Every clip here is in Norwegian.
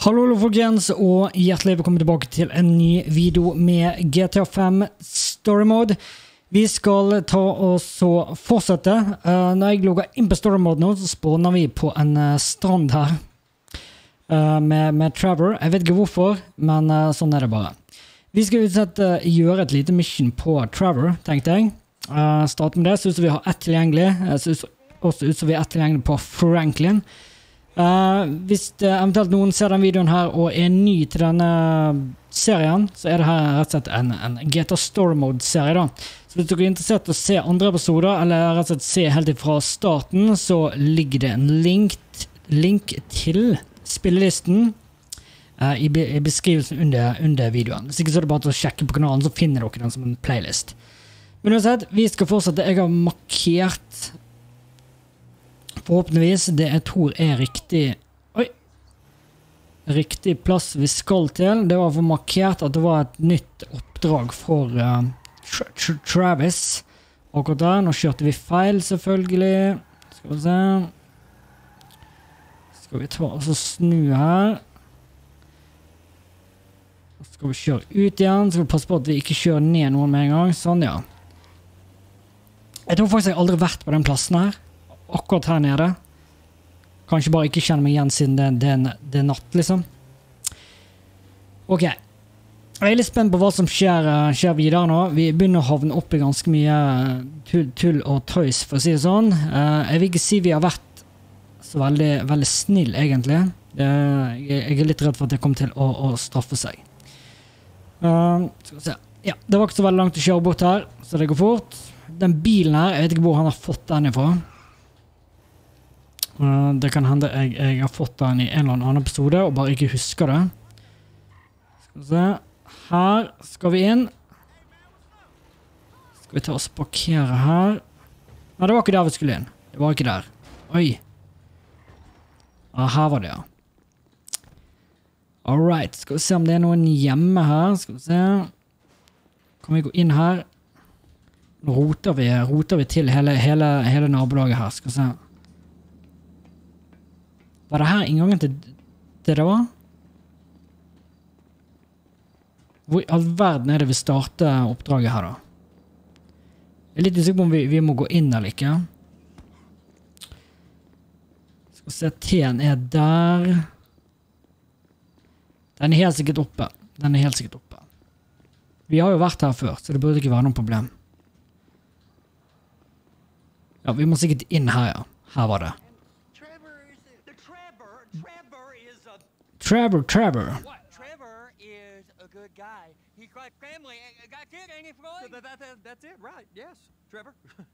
Hallo folkens, og hjertelig velkommen tilbake til en ny video med GTA 5 Story Mode. Vi skal ta og så fortsette. Når jeg logger inn på Story Mode nå, så spawner vi på en strand her med Trevor. Jeg vet ikke hvorfor, men sånn er det bare. Vi skal gjøre et lite mission på Trevor, tenkte jeg. Starte med det, så ut som vi har ett tilgjengelig. Så også ut som vi har ett tilgjengelig på Franklin. Hvis eventuelt noen ser den videoen her og er ny til denne serien, så er det her rett og slett en GTA Story Mode serie da. Så hvis dere er interessert i å se andre episoder, eller rett og slett se helt fra starten, så ligger det en link til spillelisten i beskrivelsen under videoen. Hvis ikke så er det bare til å sjekke på kanalen, så finner dere den som en playlist. Men uansett, vi skal fortsette. Jeg har markert forhåpentligvis det jeg tror er riktig plass vi skal til. Det var for markert at det var et nytt oppdrag for Travis. Akkurat der. Nå kjørte vi feil, selvfølgelig. Skal vi se. Skal vi ta og snu her. Så skal vi kjøre ut igjen. Skal vi passe på at vi ikke kjører ned noen med en gang. Sånn, ja. Jeg tror faktisk jeg aldri har vært på den plassen her. Akkurat her nede. Kanskje bare ikke kjenne meg igjen siden det er natt, liksom. Ok. Jeg er litt spent på hva som skjer videre nå. Vi begynner å havne opp i ganske mye tull og tøys, for å si det sånn. Jeg vil ikke si vi har vært så veldig snill, egentlig. Jeg er litt redd for at det kommer til å straffe seg. Skal vi se. Ja, det var ikke så veldig langt å kjøre bort her, så det går fort. Den bilen her, jeg vet ikke hvor han har fått den ifra. Det kan hende jeg har fått den i en eller annen episode og bare ikke husker det. Skal vi se. Her skal vi inn. Skal vi ta oss parkere her. Nei, det var ikke der vi skulle inn. Det var ikke der. Oi. Ja, her var det, ja. Alright, skal vi se om det er noen hjemme her. Skal vi se. Kan vi gå inn her? Nå roter vi til hele nabolaget her. Skal vi se. Var det her inngangen til det var? Hvor i all verden er det vi starter oppdraget her da? Jeg er litt usikker på om vi må gå inn eller ikke. Skal vi se, T-en er der. Den er helt sikkert oppe. Vi har jo vært her før, så det burde ikke være noen problem. Ja, vi må sikkert inn her, ja. Her var det. Trevor. What? Trevor is a good guy. He's got family. Got kid, ain't he, Floyd? That's it, right? Yes, Trevor.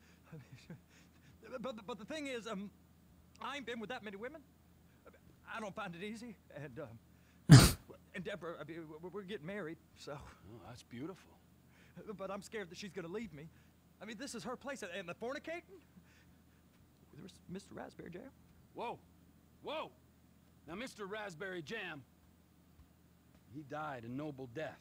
but the thing is, I ain't been with that many women. I don't find it easy, and Deborah, I mean, we're getting married, so. Oh, that's beautiful. But I'm scared that she's gonna leave me. I mean, this is her place, and the fornicating. There's Mr. Raspberry Jam. Whoa! Now, Mr. Raspberry Jam, he died a noble death,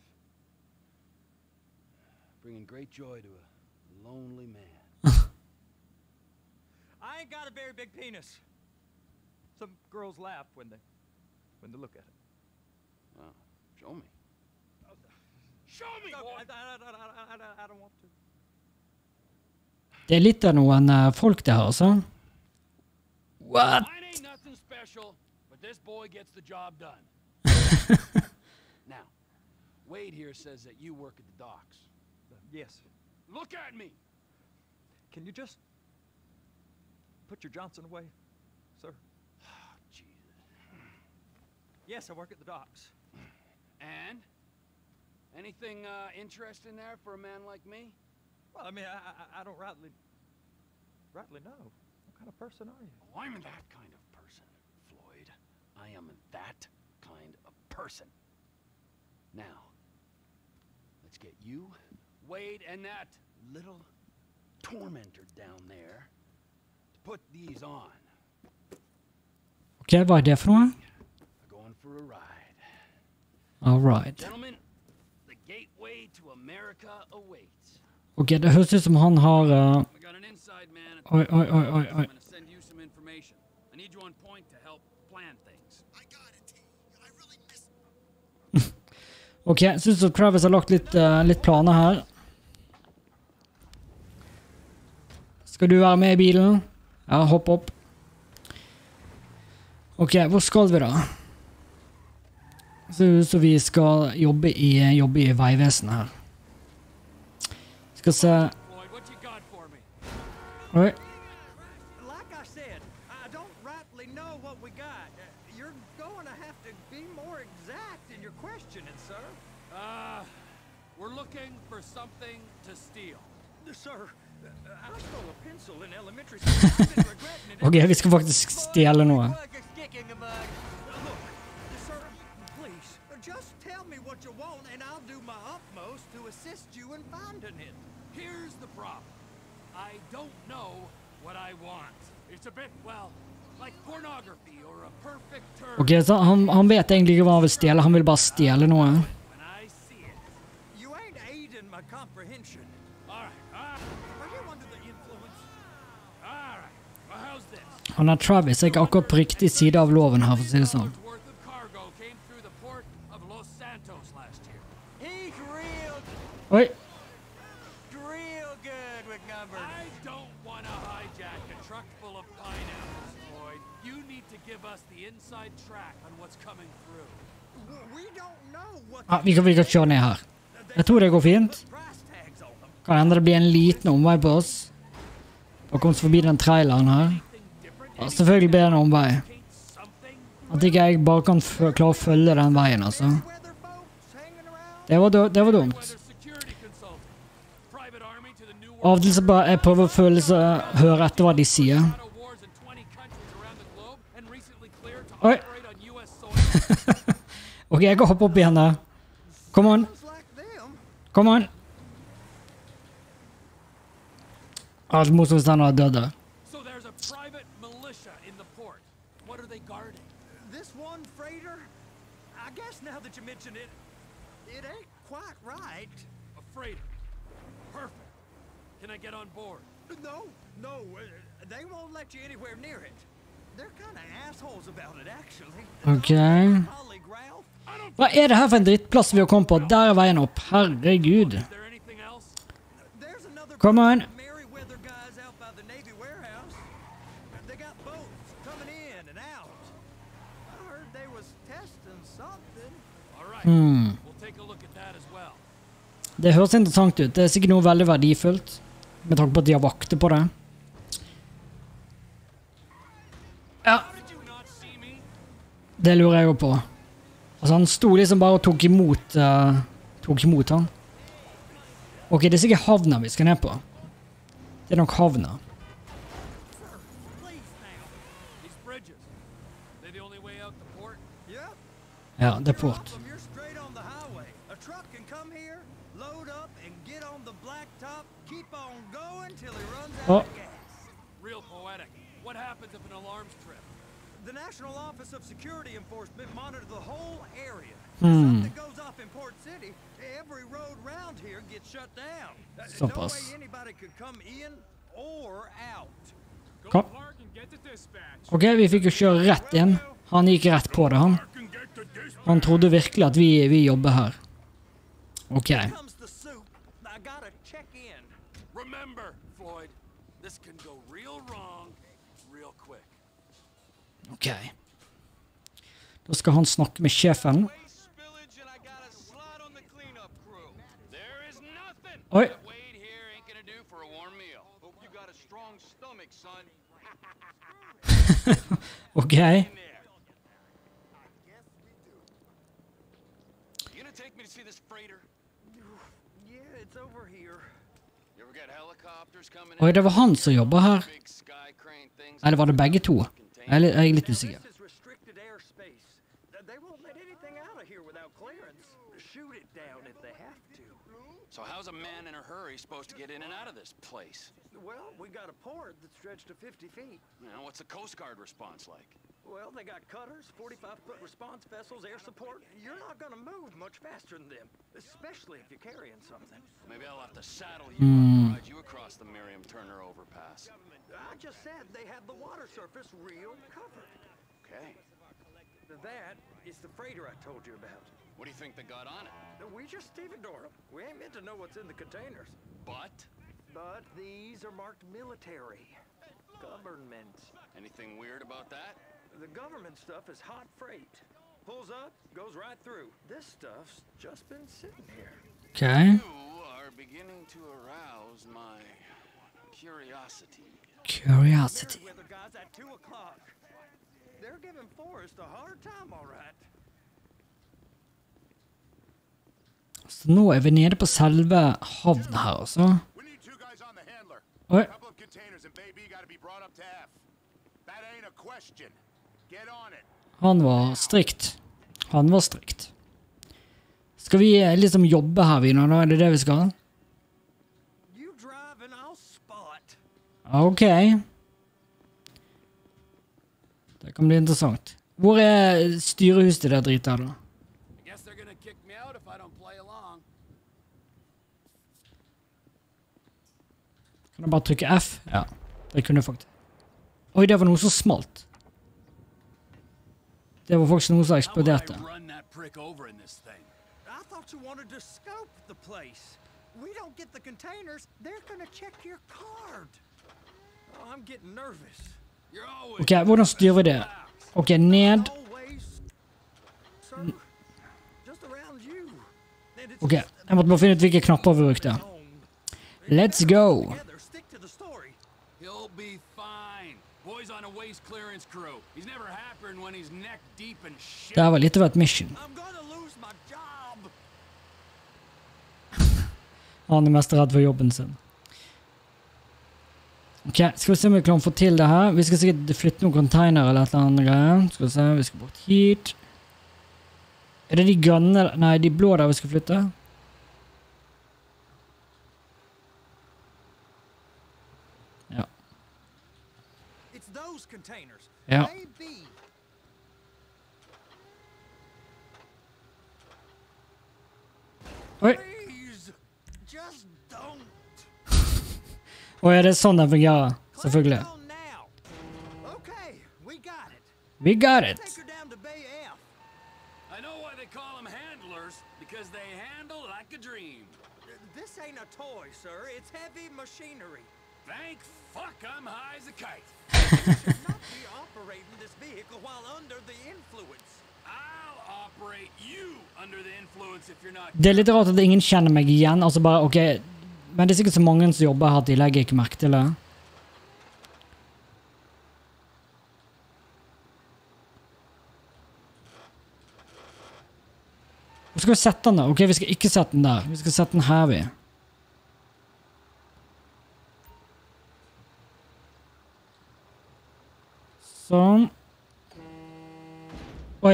bringing great joy to a lonely man. I ain't got a very big penis. Some girls laugh when they look at it. Oh, show me. Show me, No, boy! I don't want to. Det er litt av noen folk det her, altså. What? Mine ain't nothing special, but this boy gets the job done. Now, Wade here says that you work at the docks. Yes. Look at me! Can you just put your Johnson away, sir? Oh, Jesus. Yes, I work at the docks. And? Anything interesting there for a man like me? Well, I mean, I don't rightly know. What kind of person are you? Oh, I'm that kind of person, Floyd. I am that kind of person. Now, let's get you, Wade, and that little tormentor down there to put these on. Ok, hva er det for noe? Going for a ride. All right. Gentlemen, the gateway to America awaits. Ok, det høres ut som han har... We got an inside man. Oi. I'm going to send you some information. I need you on point to help plan things. I got it, T. I really Ok, synes at Travis har lagt litt planer her. Skal du være med i bilen? Ja, hopp opp. Ok, hvor skal vi da? Så vi skal jobbe i veivesenet her. Skal se... Floyd, what you got for me? Oi. Like I said, I don't rightly know what we got. You're going to have to be more exact in your questioning, sir. We're looking for something to steal. Sir, I stole a pencil in elementary school. I've been regretting it. Ok, vi skal faktisk stjele noe. Look, a stick in the mud. Look, sir, please, just tell me what you want and I'll do my utmost to assist you in finding it. Here's the problem. I don't know what I want. It's a bit, well, like pornography or a perfect turn. Ok, så han vet egentlig ikke hva han vil stjele. Han vil bare stjele noe. When I see it, you ain't aiding my comprehension. All right, Are you under the influence? all right. Well, how's this? Han er Travis, er ikke akkurat på riktig side av loven her, for å si det sånn. Worth of cargo came through the port of Los Santos last year. He's real Oi, good with numbers. I don't want to hijack a truck full of pineapples, Floyd. You need to give us the inside track on what's coming through. We don't know what vi kan kjøre ned her. Jeg tror det går fint. price tags on them. Kan hende det blir en liten omvei på oss. Og kommer forbi den traileren her. Ja, selvfølgelig blir det en omvei. At ikke jeg bare kan klare å følge den veien, altså. Weather folks hanging around. Det var dumt. Weather security consultant. Private army to the new Av og til så bare jeg prøver å høre etter hva de sier. World wars in 20 countries around the globe and recently cleared to Oi. operate on US soil. Ok, jeg kan hoppe opp igjen der. Come on, Sounds like them. come on. Ja, det morsomt hvis han hadde dødd der. So there's a private militia in the port. What are they guarding? This one freighter, I guess now that you mention it, it ain't quite right. A freighter. Perfect. Can I get on board? No, they won't let you anywhere near it. They're kind of assholes about it, actually. Ok. Holly Growl. Hva er det her for en drittplass vi har kommet på? Der er veien opp. Herregud. Is there anything else? There's another Come bunch on. of Merryweather guys out by the Navy warehouse. They got boats coming in and out. I heard they was testing something. All right. Hmm. We'll take a look at that as well. Det høres interessant ut. Det er sikkert noe veldig verdifullt. Med tanke på at de har vakter på det. Ja, How did you not see me? det lurer jeg jo på. Altså, han sto liksom bare og tok imot han. Ok, det er sikkert havna vi skal ned på. Det er nok havna. Please now. These bridges. They the only way out the port? Yep. Ja, det er You're port. off 'em, you're straight on the highway. A truck can come here, load up, and get on the blacktop. Keep on going till he runs out Oh. of gas. Real poetic. What happens if an alarm's tripped? The National Office of Security Enforcement monitor the whole area. Hmm. Something goes off in Port City, every road round here gets shut down. No Såpass. way anybody could come in or out. Kom. Park and get the dispatch. Ok, vi fikk jo kjøre rett inn. Han gikk rett på det, han. Han trodde virkelig at vi jobber her. Ok. Here comes the soup. I gotta check in. Remember, Floyd, this can go real wrong real quick. Ok. Da skal han snakke med sjefen. Waste spillage and I got a slot on the cleanup crew. There is nothing Oi. that Wade here ain't gonna do for a warm meal. Hope you got a strong stomach, son. Ok. In there. You gonna take me to see this freighter? Yeah, it's over here. You ever get helicopters coming Oi, det var han som jobber her. Big sky crane things. Eller var det begge to? Jeg er litt usikker. This is restricted airspace. They won't let anything out of here without clearance. Shoot it down if they have to. So how's a man in a hurry supposed to get in and out of this place? Well, we got a port that's stretched to 50 feet. You know, what's the Coast Guard response like? Well, they got cutters, 45-foot response vessels, air support. You're not gonna move much faster than them, especially if you're carrying something. Maybe I'll have to saddle you up and ride you across the Miriam Turner overpass. I just said they have the water surface real covered. Okay. That is the freighter I told you about. What do you think they got on it? We just stevedore them. We ain't meant to know what's in the containers. But But these are marked military. Government. anything weird about that? The government stuff is hot freight. Pulls up, goes right through. This stuff's just been sitting here. Okay. You are beginning to arouse my curiosity. Curiosity. With the guys at 2 o'clock. They're giving Forrest a hard time, all right. Så nå er vi nede på selve havnen her, altså. We need 2 guys on the handler. Oi. A couple of containers and Bay B got to be brought up to F. That ain't a question. Get on it. Han var strikt. Han var strikt. Skal vi liksom jobbe her, vi nå? Er det det vi skal? You drive and I'll spot. Ok. Det kan bli interessant. Hvor er styrehuset til det dritet her, da? I guess they're gonna kick me out if I don't play along. Kan jeg bare trykke F? Ja, det kunne jeg faktisk. Oi, det var noe som smalt. Det var faktisk noe som eksploderte. How would I run that prick over in this thing? I thought you wanted to scope the place. We don't get the containers, they're gonna check your card. Oh, I'm getting nervous. You're always Ok, hvordan styrer vi det? Ok, ned. Always. So, just around you. And it's Ok, jeg måtte bare finne ut hvilke knapper vi brukte. Let's go. together, stick to the story. He'll be fine. Boy's on a waste clearance crew. He's never happier when he's neck deep in shit. Det her var litt av et mission. I'm gonna lose my job. Han er mest redd for jobben sin. Ok, skal vi se om vi kan få til det her. Vi skal sikkert flytte noen container eller et eller annet greier. Skal vi se, vi skal bort hit. Er det de grønne, nei, de blå der vi skal flytte? Ja. It's those containers. Ja. Maybe. Oi. Please, just don't. Og er det sånn den fungerer? Selvfølgelig. Clamp down now. Okay, we got it. We got it. Take her down to Bay F. I know why they call them handlers, because they handle like a dream. This ain't a toy, sir. It's heavy machinery. Thank fuck I'm high as a kite. Not be operating this vehicle while under the influence. I'll operate you under the influence if you're not. Det er litt rart at ingen kjenner meg igjen. Altså bare, ok. Men det er sikkert så mange som jobber her at de legger ikke merke til det. Hvor skal vi sette den da? Ok, vi skal ikke sette den der. Vi skal sette den her, vi. Sånn. Oi.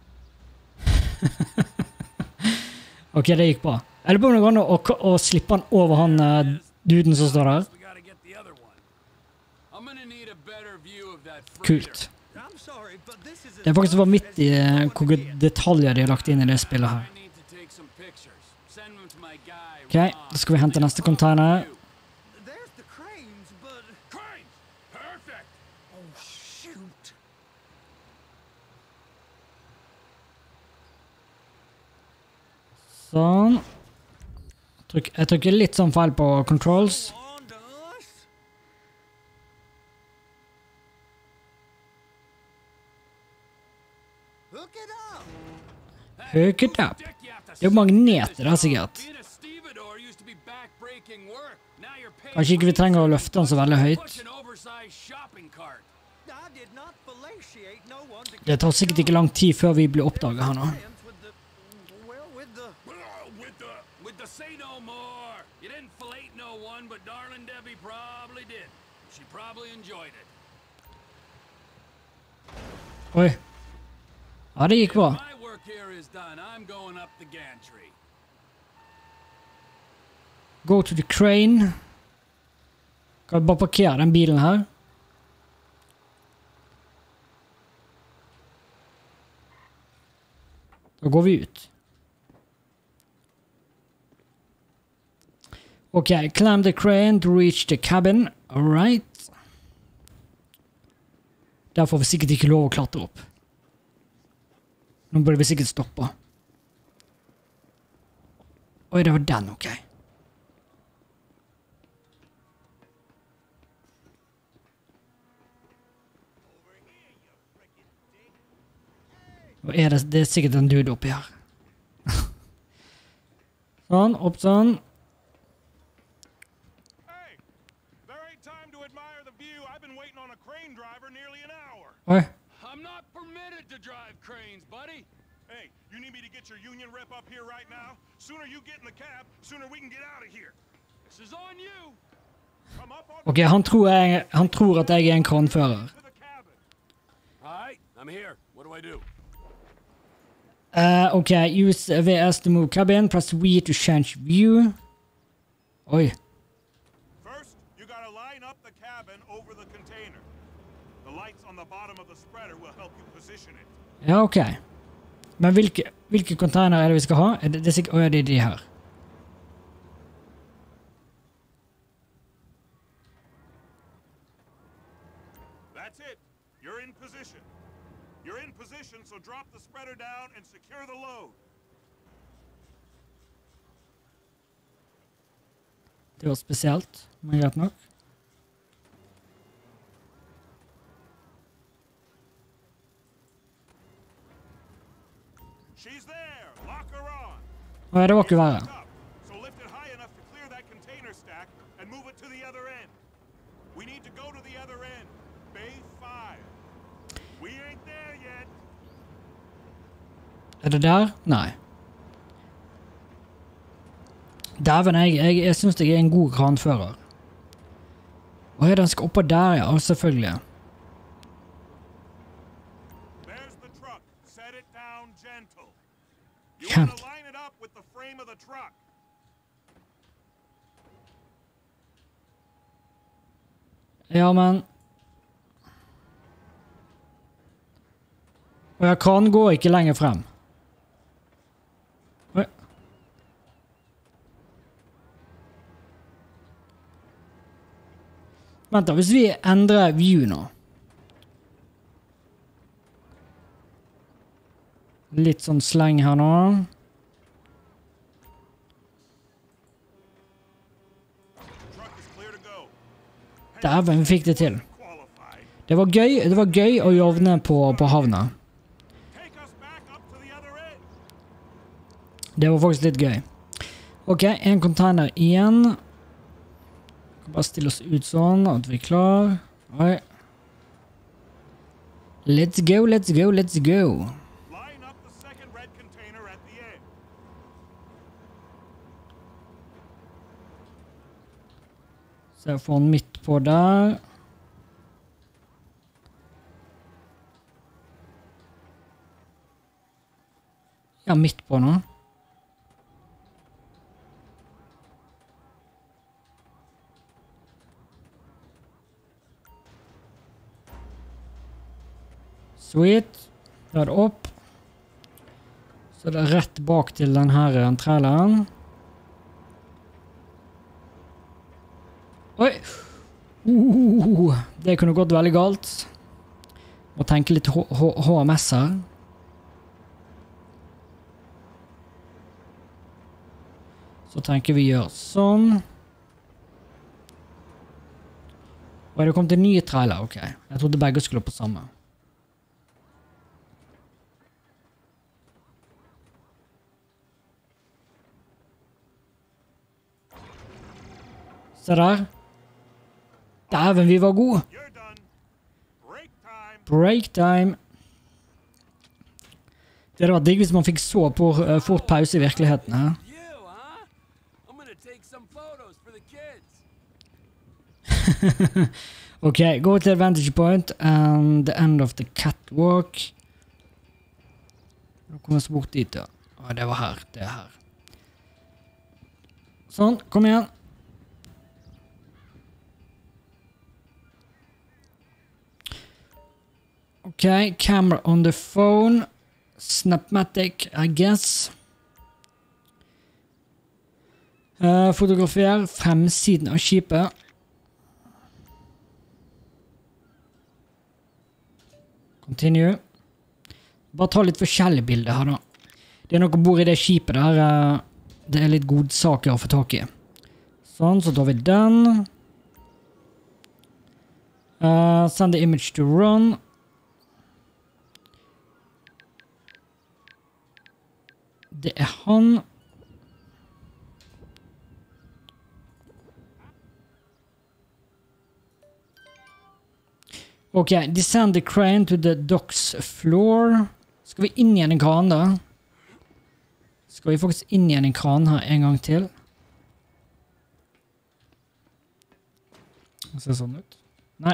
Ok, det gikk bra. Er det på noe annet å slippe han over han duden som står der? We gotta get the other one. I'm gonna need a better view of that Kult. I'm sorry, but this is Det er faktisk vanvittig hvor detaljer de har lagt inn i det spillet her. I need to take some pictures. Send them to my guy. Ok, da skal vi hente neste container. There's the cranes, but Crane! Perfect! oh shoot. Sånn. Jeg trykker litt sånn feil på controls. On to us. Hook it up. Hook it up. Det er jo magneter der sikkert. Being a stevedore used to be back-breaking work. Now you're paying Kanskje ikke vi trenger å løfte den så veldig høyt. Push an oversized shopping cart. I did not fellatiate no one to Det tar sikkert ikke lang tid før vi blir oppdaget her nå. friends with the well with the With the say no more. You didn't fillet no one, but darling Debbie probably did. She probably enjoyed it. Oi. Ja, det gikk bra. My work here is done. I'm going up the gantry. Go to the crane. Kan vi bare parkere den bilen her? Da går vi ut. Ok, climb the crane to reach the cabin. Alright. Der får vi sikkert ikke lov å klatre opp. Nå burde vi sikkert stoppe. Oi, det var den, ok. Og det er sikkert en dude oppi her. Sånn, opp sånn. Hey, there ain't time to admire the view. I've been waiting on a crane driver nearly an hour. Oi. I'm not permitted to drive cranes, buddy. Hey, you need me to get your union rep up here right now? Sooner you get in the cab, sooner we can get out of here. This is on you. Come up on Ok, han tror at jeg er en kranfører. to the cabin. All right, I'm here. What do I do? Ok, use VS to move cabin. Press V to change view. Oi. First, you gotta line up the cabin over the container. The lights on the bottom of the spreader will help you position it. Ja, ok. Men hvilke container er det vi skal ha? Det er sikkert... Åja, det er de her. That's it. You're in position. You're in position, so drop the spreader down and secure the load. Det var spesielt, men greit nok. She's there. Lock her on. Åja, det var ikke verre. Up. So lift it high enough to clear that container stack and move it to the other end. We need to go to the other end. Bay 5. We ain't there yet. Er det der? Nei. Dæven, jeg synes jeg er en god kranfører. Åja, den skal oppå der, ja, selvfølgelig. There's the truck. Set it down gentle. You Can't. want to line it up with the frame of the truck. Ja, men... Åja, kranen går ikke lenger frem. Oi. Vent da, hvis vi endrer view nå. Litt sånn sleng her nå. Truck is clear to go. Dæven, vi fikk det til. Qualified. Det var gøy å jovne på havna. Take us back up to the other end. Det var faktisk litt gøy. Ok, en container igjen. Bare stille oss ut sånn, at vi er klar. Oi. Let's go, let's go, let's go. Line up the second red container at the end. Så jeg får den midt på der. Ja, midt på nå. Sweet. Da er det opp. Så det er rett bak til den her traileren. Oi! Det kunne gått veldig galt. Må tenke litt HMS her. Så tenker vi gjør sånn. Og det kom til en ny trailer, ok. Jeg trodde begge skulle på samme. Se der. Dæven, vi var gode. You're done. Break time. Break time. Det hadde vært digg hvis man fikk så fort pause i virkeligheten her. You, huh? I'm gonna take some photos for the kids. Ok, go to the vantage point and the end of the catwalk. Nå kommer vi oss bort dit, ja. Å, det var her. Det er her. Sånn, kom igjen. Ok, camera on the phone. Snapmatic, I guess. Fotografer fremsiden av skipet. Continue. Bare ta litt forskjellige bilder her da. Det er noe bord i det skipet der. det er litt godsaker å få tak i. Sånn, så tar vi den. Send the image to run. Det er han. Ok, descend the crane to the docks floor. Skal vi inn igjen en kran da? Skal vi faktisk inn igjen en kran her en gang til? Det ser sånn ut. Nei.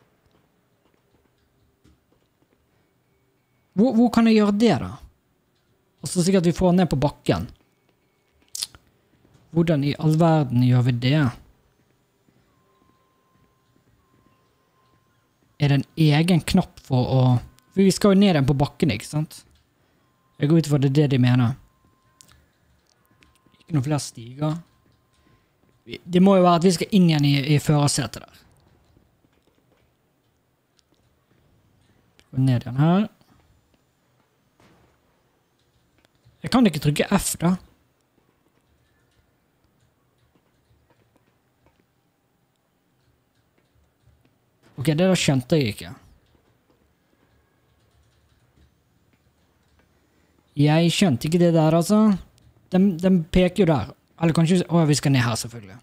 Hvor kan jeg gjøre det da? Og så sikkert vi får ned på bakken. Hvordan i all verden gjør vi det? Er det en egen knapp for å... For vi skal jo ned den på bakken, ikke sant? Jeg går ut for det er det de mener. Ikke noen flere stiger. Det må jo være at vi skal inn igjen i førersetet der. Gå ned igjen her. Jeg kan ikke trykke F da. Ok, det da skjønte jeg ikke. Jeg skjønte ikke det der, altså. De peker jo der. Eller kanskje... Åh, vi skal ned her, selvfølgelig.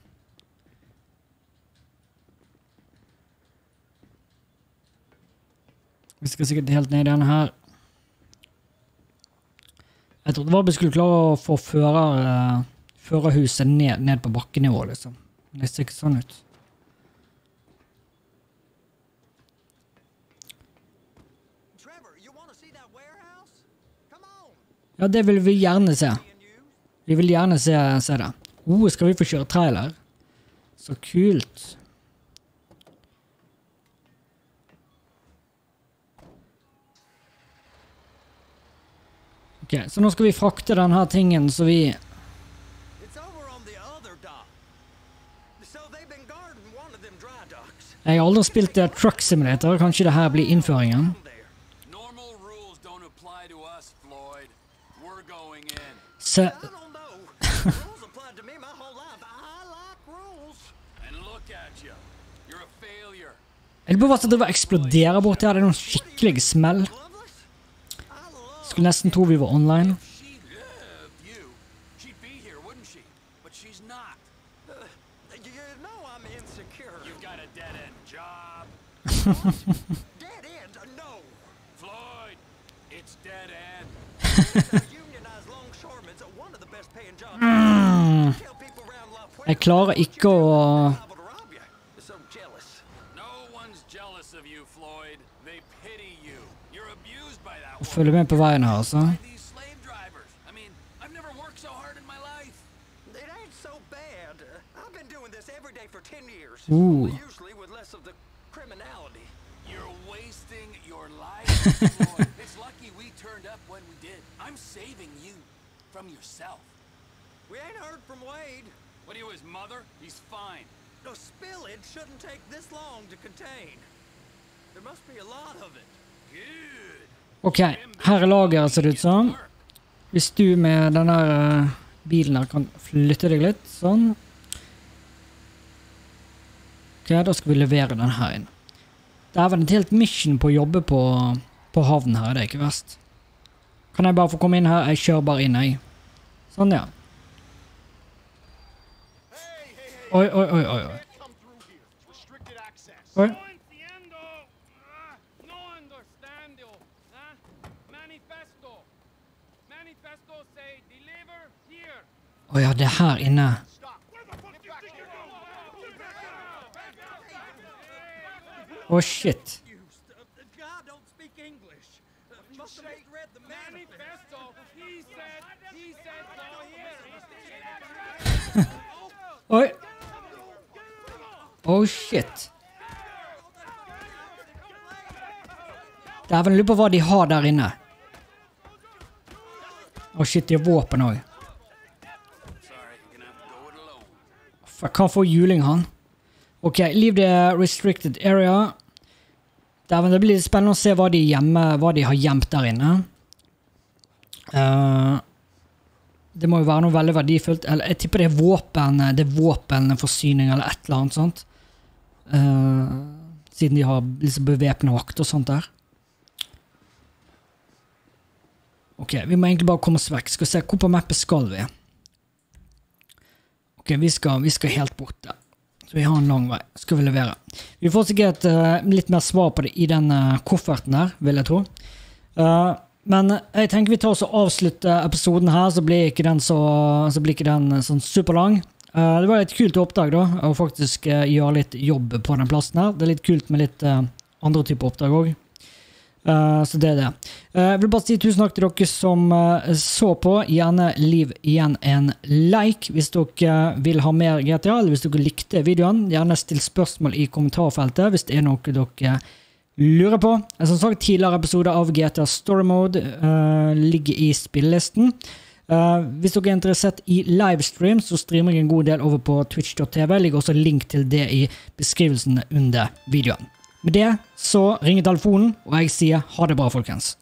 Vi skal sikkert helt ned i denne her. Jeg trodde bare vi skulle klare å få førerhuset ned på bakkenivå, liksom. Det ser ikke sånn ut. Ja, det vil vi gjerne se. Vi vil gjerne se det. Skal vi få kjøre trailer? Så kult. Ok, så nå skal vi frakte denne tingen, så vi... Jeg har aldri spilt Truck Simulator, kanskje det her blir innføringen. Se... Jeg lurer på hva som driver eksploderer bort her, det er noen skikkelig smell. Skulle nesten tro vi var online. Jeg klarer ikke å følge med på veien her, altså. It's lucky we turned up when we did. I'm saving you from yourself. We ain't heard from Wade. What are you, his mother? He's fine. No, spillage shouldn't take this long to contain. There must be a lot of it. Good. Ok, her er lageret, ser det ut som. Hvis du med denne bilen her kan flytte deg litt, sånn. Ok, da skal vi levere den her inn. Det er vel et helt mission på å jobbe på havnen her, det er ikke verst. Kan jeg bare få komme inn her? Jeg kjører bare inn, jeg. Sånn, ja. Oi, oi, oi, oi, oi. Oi. Åja, det er her inne. Åh, shit. Oi. Åh, shit. Det er vel lurer på hva de har der inne. Åh, shit, de har våpen også. Jeg kan få juling han. Ok, leave the restricted area. Det blir spennende å se hva de har gjemt der inne. det må jo være noe veldig verdifullt. Eller jeg tipper det er våpenforsyning eller et eller annet sånt. Siden de har liksom bevæpnet vakt og sånt der. Ok, vi må egentlig bare komme oss vekk. Skal vi se, hvor på mappet skal vi? Ok, vi skal helt bort der. Så vi har en lang vei. Skal vi levere. Vi får sikkert litt mer svar på det i den kofferten her, vil jeg tro. Men jeg tenker vi tar oss og avslutter episoden her, så blir ikke den sånn superlang. Det var et kult oppdrag da, å faktisk gjøre litt jobb på den plassen her. Det er litt kult med litt andre typer oppdrag også. Så det er det. Jeg vil bare si tusen takk til dere som så på. Gjerne leave igjen en like hvis dere vil ha mer GTA, eller hvis dere likte videoen. Gjerne still spørsmål i kommentarfeltet hvis det er noe dere lurer på. Som sagt, tidligere episoder av GTA Story Mode ligger i spillelisten. Hvis dere er interessert i livestream, så streamer jeg en god del over på twitch.tv. Ligger også link til det i beskrivelsen under videoen. Med det så ringer telefonen, og jeg sier ha det bra, folkens.